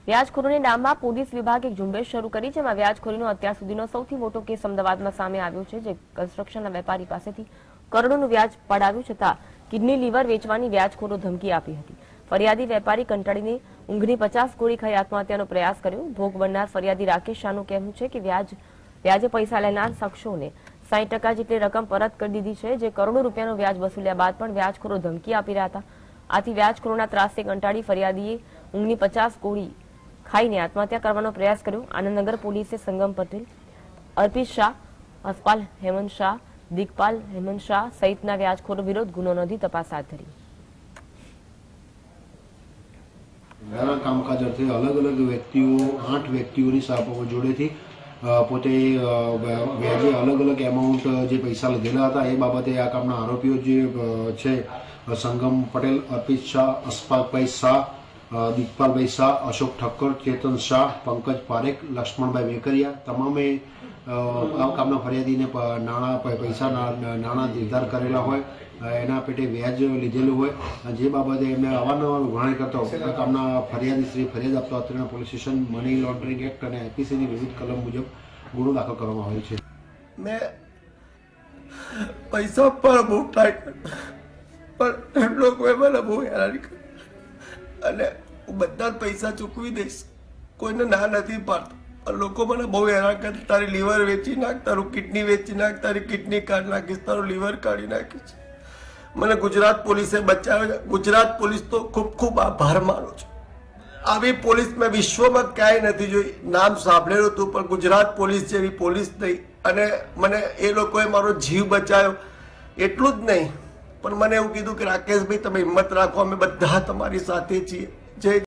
વ્યાજખોરોની ડામમાં police વિભાગ એક ઝુંબેશ શરૂ કરી, જેમાં વ્યાજખોરીનો અત્યાર સુધીનો સૌથી મોટો કેસ અમદાવાદમાં સામે આવ્યો છે, જે કન્સ્ટ્રક્શનના વેપારી પાસેથી કરોડોનું વ્યાજ પડાવ્યું છતાં કિડની લીવર વેચવાની વ્યાજખોરો ધમકી આપી હતી। ફરિયાદી વેપારી કંટાળીને ઊંઘની 50 ગોળી ખાઈ આત્મહત્યાનો પ્રયાસ કર્યો। ભોગ બનનાર ફરિયાદી રાકેશ શાહનું કહેવું છે કે વ્યાજે પૈસા લેનાર શખ્સોને 60% જેટલી રકમ પરત કરી દીધી છે, જે કરોડો રૂપિયાનો વ્યાજ વસૂલ્યા બાદ પણ વ્યાજખોરો ધમકી આપી રહ્યા હતા। આથી વ્યાજખોરોના ત્રાસથી કંટાળી ફરિયાદીએ ઊંઘની 50 ગોળી ખાઈને આત્મહત્યા કરવાનો પ્રયાસ કર્યો। આનંદનગર પોલીસે સંગમ પટેલ, અર્પિત શાહ, હસપાલ હેમંત શાહ, દિગપાલ હેમંત શાહ સહિતના વ્યાજખોરો વિરુદ્ધ ગુનો નોંધી તપાસ હાથ ધરી। કામકાજ અર્થે અલગ અલગ વ્યક્તિઓ 8 વ્યક્તિઓની જોડેથી પોતે વ્યાજે અલગ અલગ એમાઉન્ટ જે પૈસા લીધેલા હતા એ બાબતે આ કામના આરોપીઓ જે છે સંગમ પટેલ, અર્પિત શાહ, અશફાકભાઈ શાહ, દિગપાલભાઈ શાહ, અશોક ઠક્કર, ચેતન શાહ, પંકજ પારેખ, લક્ષ્મણભાઈ વેકરિયા તમામે આ કામના ફરિયાદીને નાણાં નિર્ધાર કરેલા હોય, એના પેટે વ્યાજ લીધેલું હોય, જે બાબતે એમને અવારનવાર ઉઘરાણી કરતા હોય કામના ફરિયાદી શ્રી ફરિયાદ આપતા અત્રેના police station money laundering act અને આઈપીસીની વિવિધ કલમ મુજબ ગુનો દાખલ કરવામાં આવેલ છે। મેં પૈસા પર બહુ ટ્રાય પણ લોકોએ મને બહુ હેરાન કરી અને હું બધા જ પૈસા ચૂકવી દઈશ, કોઈને ના નથી પાડતો। લોકો મને બહુ હેરાન કરે, તારી લીવર વેચી નાખ, તારું કિડની વેચી નાખ, તારી કિડની કાઢી નાખીશ, તારું લીવર કાઢી નાખીશ। મને ગુજરાત પોલીસે બચાવ્યો છે। ગુજરાત પોલીસ તો ખૂબ ખૂબ આભાર માનું છું। આવી પોલીસ મેં વિશ્વમાં ક્યાંય નથી જોઈ। નામ સાંભળેલું હતું પણ ગુજરાત પોલીસ જેવી પોલીસ નહીં, અને મને એ લોકોએ મારો જીવ બચાવ્યો। એટલું જ નહીં પણ મને એવું કીધું કે રાકેશભાઈ તમે હિંમત રાખો, અમે બધા તમારી સાથે છીએ। જય